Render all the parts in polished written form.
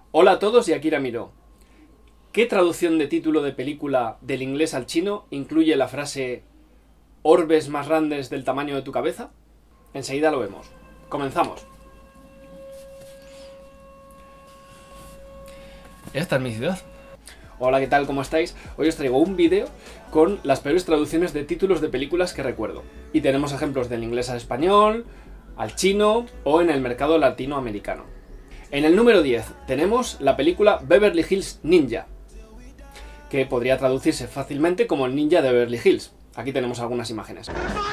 Hola a todos y Akira Miro. ¿Qué traducción de título de película del inglés al chino incluye la frase «orbes más grandes del tamaño de tu cabeza»? Enseguida lo vemos. Comenzamos. Esta es mi ciudad. Hola, ¿qué tal? ¿Cómo estáis? Hoy os traigo un vídeo con las peores traducciones de títulos de películas que recuerdo. Y tenemos ejemplos del inglés al español, al chino o en el mercado latinoamericano. En el número 10 tenemos la película Beverly Hills Ninja, que podría traducirse fácilmente como el ninja de Beverly Hills. Aquí tenemos algunas imágenes.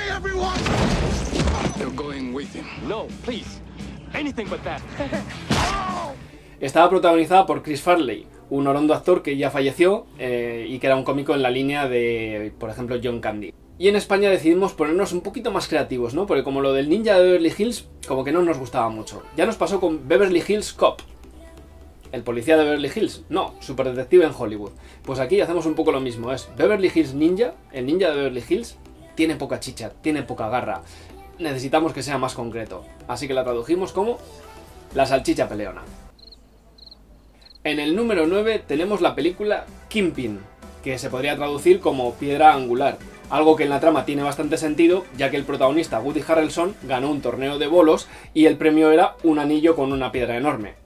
Estaba protagonizada por Chris Farley, un orondo actor que ya falleció y que era un cómico en la línea de, por ejemplo, John Candy. Y en España decidimos ponernos un poquito más creativos, ¿no? Porque como lo del ninja de Beverly Hills, como que no nos gustaba mucho. Ya nos pasó con Beverly Hills Cop. ¿El policía de Beverly Hills? No, superdetective en Hollywood. Pues aquí hacemos un poco lo mismo, es Beverly Hills Ninja, el ninja de Beverly Hills, tiene poca chicha, tiene poca garra. Necesitamos que sea más concreto. Así que la tradujimos como la salchicha peleona. En el número 9 tenemos la película Kingpin, que se podría traducir como piedra angular. Algo que en la trama tiene bastante sentido, ya que el protagonista Woody Harrelson ganó un torneo de bolos y el premio era un anillo con una piedra enorme.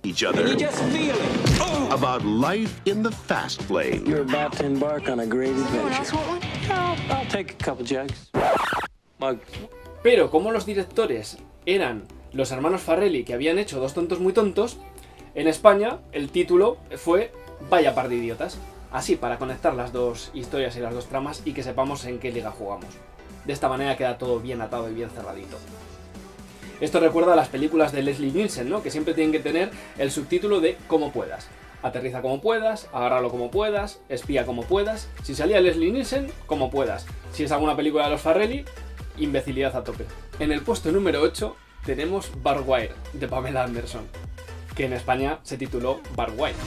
About life in the fast lane. You're about to embark on a great adventure. I'll take a couple jugs. Mug. Pero como los directores eran los hermanos Farrelly, que habían hecho Dos tontos muy tontos, en España el título fue Vaya par de idiotas. Así, para conectar las dos historias y las dos tramas y que sepamos en qué liga jugamos. De esta manera queda todo bien atado y bien cerradito. Esto recuerda a las películas de Leslie Nielsen, ¿no? Que siempre tienen que tener el subtítulo de como puedas. Aterriza como puedas, agárralo como puedas, espía como puedas. Si salía Leslie Nielsen, como puedas. Si es alguna película de los Farrelly, imbecilidad a tope. En el puesto número 8 tenemos Barbed Wire, de Pamela Anderson, que en España se tituló Barbed Wire.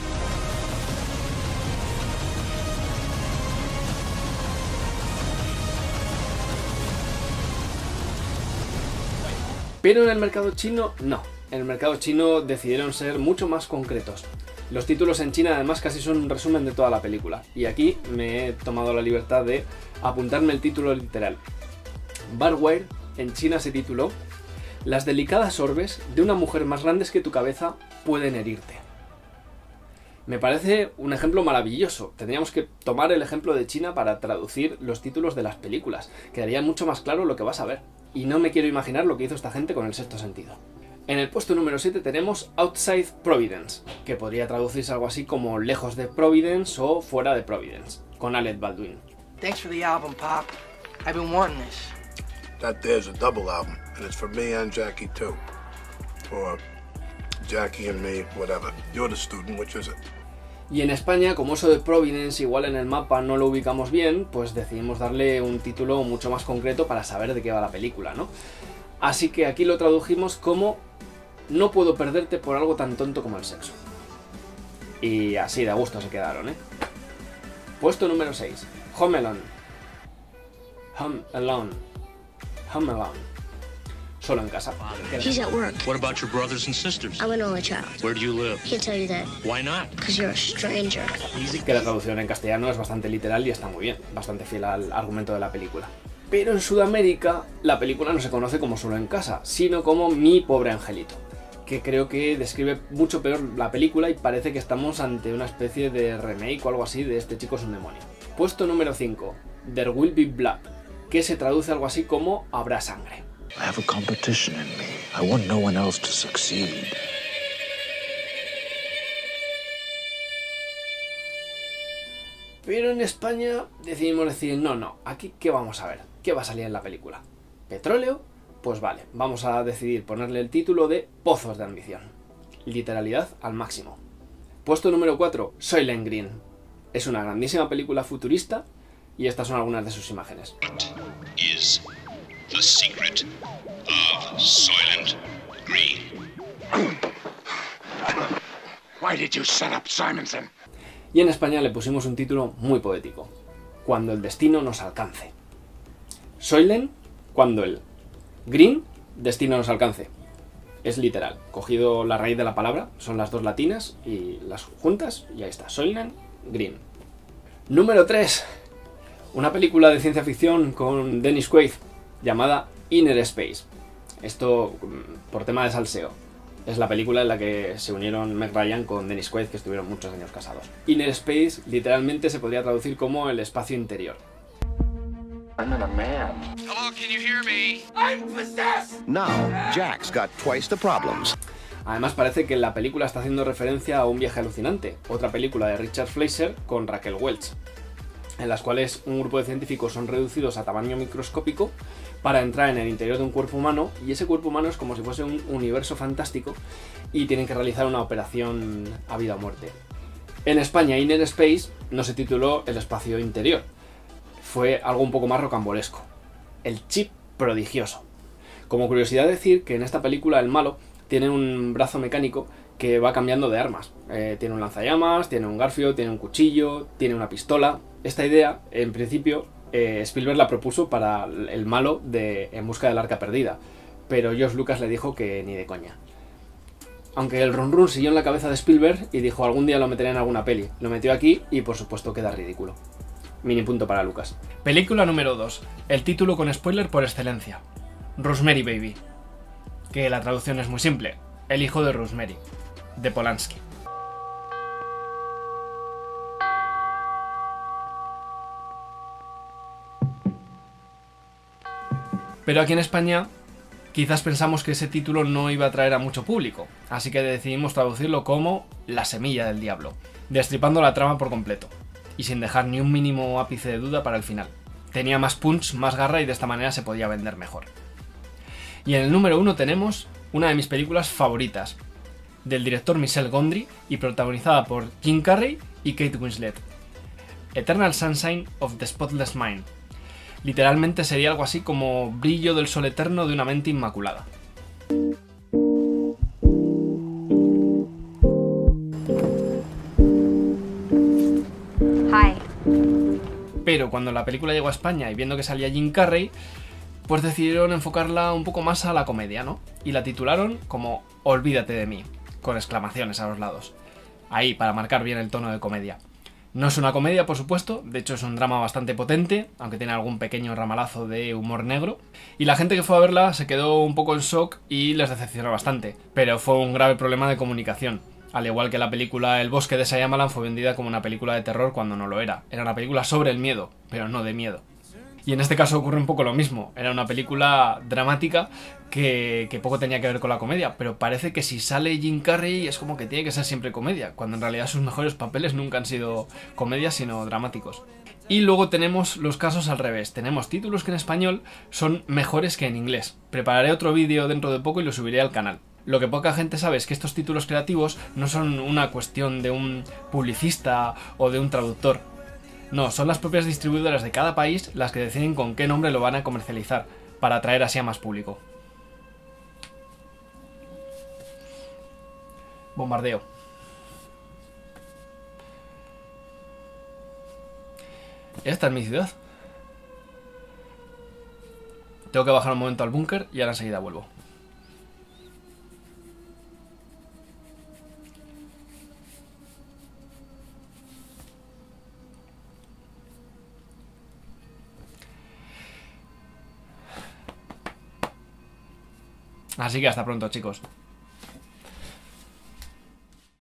Pero en el mercado chino, no. En el mercado chino decidieron ser mucho más concretos. Los títulos en China además casi son un resumen de toda la película. Y aquí me he tomado la libertad de apuntarme el título literal. Barbed Wire en China se tituló Las delicadas orbes de una mujer más grandes que tu cabeza pueden herirte. Me parece un ejemplo maravilloso. Tendríamos que tomar el ejemplo de China para traducir los títulos de las películas. Quedaría mucho más claro lo que vas a ver. Y no me quiero imaginar lo que hizo esta gente con El sexto sentido. En el puesto número 7 tenemos Outside Providence, que podría traducirse algo así como Lejos de Providence o Fuera de Providence, con Alec Baldwin. Thanks for the album, Pop. I've been wanting this. That there's a double album, and it's for me and Jackie too. Or Jackie and me, whatever. You're the student, which is it? Y en España, como eso de Providence igual en el mapa no lo ubicamos bien, pues decidimos darle un título mucho más concreto para saber de qué va la película, ¿no? Así que aquí lo tradujimos como No puedo perderte por algo tan tonto como el sexo. Y así de a gusto se quedaron, ¿eh? Puesto número 6. Home Alone. Home Alone. Home Alone. Solo en casa. He's at work. What about your brothers and sisters? I'm an only child. Where do you live? Can't tell you that. Why not? Because you're a stranger. Que la traducción en castellano es bastante literal y está muy bien, bastante fiel al argumento de la película. Pero en Sudamérica la película no se conoce como Solo en casa, sino como Mi pobre angelito, que creo que describe mucho peor la película y parece que estamos ante una especie de remake o algo así de Este chico es un demonio. Puesto número 5, There Will Be Blood, que se traduce algo así como Habrá sangre. I have a competition in me. I want no one else to succeed. Pero en España decidimos decir, no, aquí ¿qué vamos a ver? ¿Qué va a salir en la película? ¿Petróleo? Pues vale, vamos a decidir ponerle el título de Pozos de ambición. Literalidad al máximo. Puesto número 4, Soylent Green. Es una grandísima película futurista y estas son algunas de sus imágenes. Is the secret of Soylent Green. Why did you set up Simonson? Y en España le pusimos un título muy poético. Cuando el destino nos alcance. Soylent, cuando el Green, destino nos alcance. es literal. Cogido la raíz de la palabra, son las dos latinas y las juntas y ahí está, Soylent Green. Número 3. Una película de ciencia ficción con Dennis Quaid llamada Inner Space. Esto por tema de salseo. Es la película en la que se unieron Meg Ryan con Dennis Quaid, que estuvieron muchos años casados. Inner Space literalmente se podría traducir como el espacio interior. I'm not a man. Hello, can you hear me? Now, Jack's got twice the problems. Además parece que la película está haciendo referencia a Un viaje alucinante, otra película de Richard Fleischer con Raquel Welch, en las cuales un grupo de científicos son reducidos a tamaño microscópico para entrar en el interior de un cuerpo humano, y ese cuerpo humano es como si fuese un universo fantástico y tienen que realizar una operación a vida o muerte. En España, Inner Space no se tituló El espacio interior, fue algo un poco más rocambolesco, El chip prodigioso. Como curiosidad decir que en esta película el malo tiene un brazo mecánico que va cambiando de armas. Tiene un lanzallamas, tiene un garfio, tiene un cuchillo, tiene una pistola. Esta idea, en principio, Spielberg la propuso para el malo de En busca del arca perdida, pero George Lucas le dijo que ni de coña. Aunque el run run siguió en la cabeza de Spielberg y dijo algún día lo meteré en alguna peli. Lo metió aquí y por supuesto queda ridículo. Mini punto para Lucas. Película número 2. El título con spoiler por excelencia. Rosemary Baby. Que la traducción es muy simple. El hijo de Rosemary, de Polanski. Pero aquí en España quizás pensamos que ese título no iba a atraer a mucho público, así que decidimos traducirlo como La semilla del diablo, destripando la trama por completo, y sin dejar ni un mínimo ápice de duda para el final. Tenía más punch, más garra y de esta manera se podía vender mejor. Y en el número 1 tenemos una de mis películas favoritas, del director Michel Gondry y protagonizada por Jim Carrey y Kate Winslet. Eternal Sunshine of the Spotless Mind. Literalmente sería algo así como Brillo del sol eterno de una mente inmaculada. Hi. Pero cuando la película llegó a España y viendo que salía Jim Carrey, pues decidieron enfocarla un poco más a la comedia, ¿no? Y la titularon como Olvídate de mí, con exclamaciones a los lados. Ahí, para marcar bien el tono de comedia. No es una comedia, por supuesto, de hecho es un drama bastante potente, aunque tiene algún pequeño ramalazo de humor negro. Y la gente que fue a verla se quedó un poco en shock y les decepcionó bastante. Pero fue un grave problema de comunicación. Al igual que la película El bosque de Shyamalan fue vendida como una película de terror cuando no lo era. Era una película sobre el miedo, pero no de miedo. Y en este caso ocurre un poco lo mismo. Era una película dramática que poco tenía que ver con la comedia, pero parece que si sale Jim Carrey es como que tiene que ser siempre comedia, cuando en realidad sus mejores papeles nunca han sido comedias sino dramáticos. Y luego tenemos los casos al revés. Tenemos títulos que en español son mejores que en inglés. Prepararé otro vídeo dentro de poco y lo subiré al canal. Lo que poca gente sabe es que estos títulos creativos no son una cuestión de un publicista o de un traductor. No, son las propias distribuidoras de cada país las que deciden con qué nombre lo van a comercializar, para atraer así a más público. Bombardeo. Esta es mi ciudad. Tengo que bajar un momento al búnker y ahora enseguida vuelvo. Así que hasta pronto, chicos.